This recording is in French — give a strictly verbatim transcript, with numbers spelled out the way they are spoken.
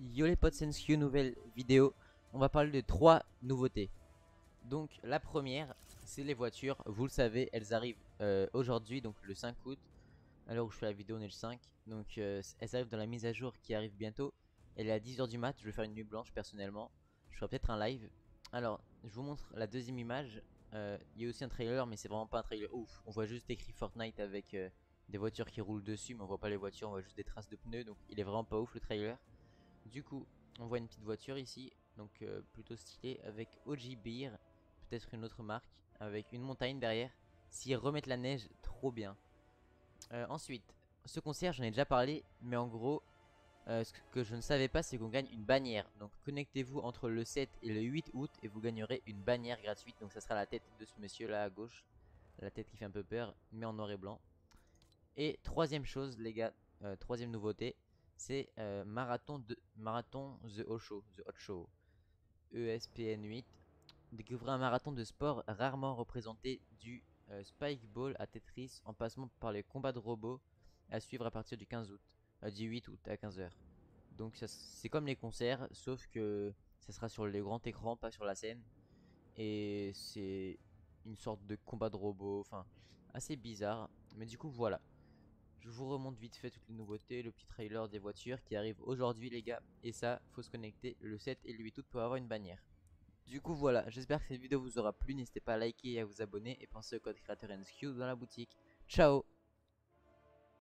Yo les potes, Sensio, nouvelle vidéo. On va parler de trois nouveautés. Donc la première, c'est les voitures. Vous le savez, elles arrivent euh, aujourd'hui, donc le cinq août. À l'heure où je fais la vidéo, on est le cinq. Donc euh, elles arrivent dans la mise à jour qui arrive bientôt. Elle est à dix heures du mat. Je vais faire une nuit blanche personnellement. Je ferai peut-être un live. Alors, je vous montre la deuxième image. Euh, Il y a aussi un trailer, mais c'est vraiment pas un trailer ouf. On voit juste écrit Fortnite avec euh, des voitures qui roulent dessus, mais on voit pas les voitures, on voit juste des traces de pneus. Donc il est vraiment pas ouf le trailer. Du coup, on voit une petite voiture ici, donc euh, plutôt stylée, avec O G Beer, peut-être une autre marque, avec une montagne derrière. S'ils remettent la neige, trop bien. Euh, ensuite, ce concert, j'en ai déjà parlé, mais en gros, euh, ce que je ne savais pas, c'est qu'on gagne une bannière. Donc connectez-vous entre le sept et le huit août et vous gagnerez une bannière gratuite. Donc ça sera la tête de ce monsieur là à gauche, la tête qui fait un peu peur, mais en noir et blanc. Et troisième chose, les gars, euh, troisième nouveauté, c'est euh, Marathon, de, Marathon The Hot Show, The Hot Show, E S P N huit. Découvrez un marathon de sport rarement représenté du euh, Spike Ball à Tetris en passant par les combats de robots à suivre à partir du quinze août, euh, du huit août à quinze heures. Donc c'est comme les concerts, sauf que ça sera sur les grands écrans, pas sur la scène. Et c'est une sorte de combat de robots, enfin assez bizarre. Mais du coup voilà. Je vous remonte vite fait toutes les nouveautés, le petit trailer des voitures qui arrive aujourd'hui les gars. Et ça, faut se connecter le sept et le huit août pour avoir une bannière. Du coup voilà, j'espère que cette vidéo vous aura plu, n'hésitez pas à liker et à vous abonner. Et pensez au code créateur N S Q dans la boutique. Ciao.